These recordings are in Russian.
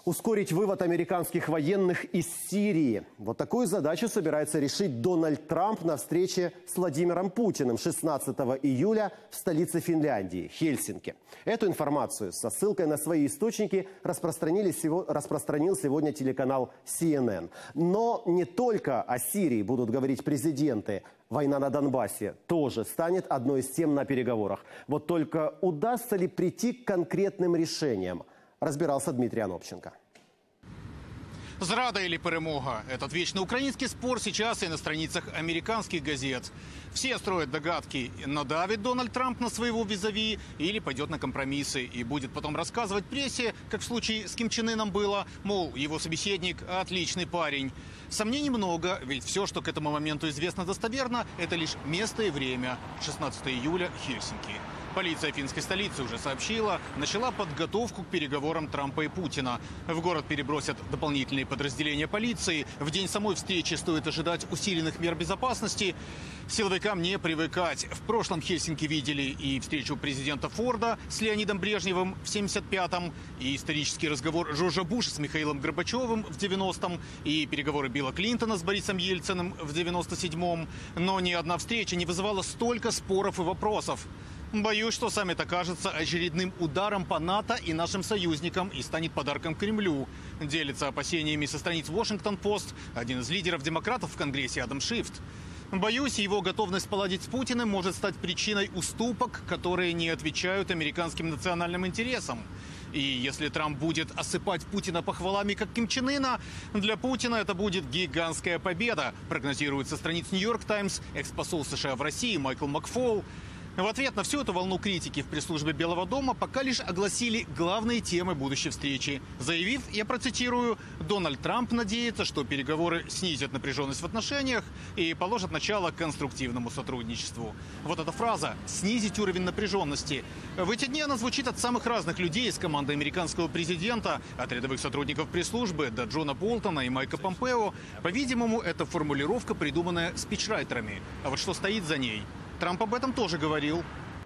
Ускорить вывод американских военных из Сирии. Вот такую задачу собирается решить Дональд Трамп на встрече с Владимиром Путиным 16 июля в столице Финляндии, Хельсинки. Эту информацию со ссылкой на свои источники распространил сегодня телеканал CNN. Но не только о Сирии будут говорить президенты. Война на Донбассе тоже станет одной из тем на переговорах. Вот только удастся ли прийти к конкретным решениям? Разбирался Дмитрий Анопченко. Зрада или перемога? Этот вечный украинский спор сейчас и на страницах американских газет. Все строят догадки, надавит Дональд Трамп на своего визави или пойдет на компромиссы и будет потом рассказывать прессе, как в случае с Ким Чен Ыном было, мол, его собеседник – отличный парень. Сомнений много, ведь все, что к этому моменту известно достоверно, это лишь место и время – 16 июля, Хельсинки. Полиция финской столицы уже сообщила, начала подготовку к переговорам Трампа и Путина. В город перебросят дополнительные подразделения полиции. В день самой встречи стоит ожидать усиленных мер безопасности. Силовикам не привыкать. В прошлом Хельсинки видели и встречу президента Форда с Леонидом Брежневым в 1975-м, и исторический разговор Джорджа Буша с Михаилом Горбачевым в 1990-м, и переговоры Билла Клинтона с Борисом Ельциным в 1997-м. Но ни одна встреча не вызывала столько споров и вопросов. Боюсь, что саммит окажется очередным ударом по НАТО и нашим союзникам и станет подарком Кремлю. Делится опасениями со страниц Washington-Post один из лидеров демократов в Конгрессе Адам Шифт. Боюсь, его готовность поладить с Путиным может стать причиной уступок, которые не отвечают американским национальным интересам. И если Трамп будет осыпать Путина похвалами, как Ким Чен Ына, для Путина это будет гигантская победа, прогнозирует со страниц Нью-Йорк Таймс экс-посол США в России Майкл Макфол. В ответ на всю эту волну критики в пресс-службе Белого дома пока лишь огласили главные темы будущей встречи. Заявив, я процитирую, Дональд Трамп надеется, что переговоры снизят напряженность в отношениях и положат начало конструктивному сотрудничеству. Вот эта фраза «снизить уровень напряженности». В эти дни она звучит от самых разных людей из команды американского президента, от рядовых сотрудников пресс-службы до Джона Болтона и Майка Помпео. По-видимому, это формулировка, придуманная спичрайтерами. А вот что стоит за ней? Трамп об этом тоже говорил.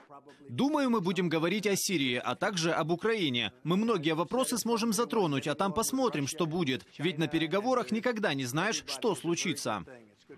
Думаю, мы будем говорить о Сирии, а также об Украине. Мы многие вопросы сможем затронуть, а там посмотрим, что будет. Ведь на переговорах никогда не знаешь, что случится.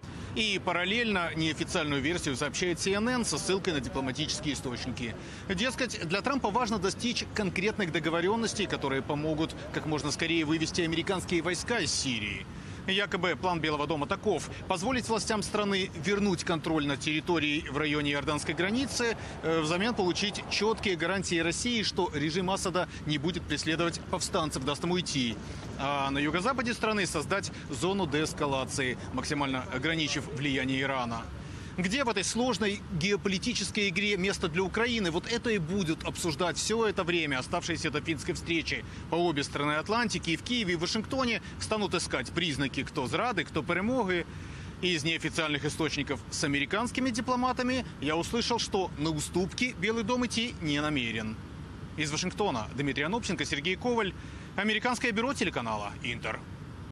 И параллельно неофициальную версию сообщает CNN со ссылкой на дипломатические источники. Дескать, для Трампа важно достичь конкретных договоренностей, которые помогут как можно скорее вывести американские войска из Сирии. Якобы план Белого дома таков – позволить властям страны вернуть контроль над территорией в районе иорданской границы, взамен получить четкие гарантии России, что режим Асада не будет преследовать повстанцев, даст им уйти. А на юго-западе страны создать зону деэскалации, максимально ограничив влияние Ирана. Где в этой сложной геополитической игре место для Украины? Вот это и будут обсуждать все это время, оставшееся до финской встречи. По обе стороны Атлантики, и в Киеве, и в Вашингтоне станут искать признаки, кто зрады, кто перемоги. Из неофициальных источников с американскими дипломатами я услышал, что на уступки Белый дом идти не намерен. Из Вашингтона Дмитрий Анопченко, Сергей Коваль, американское бюро телеканала «Интер».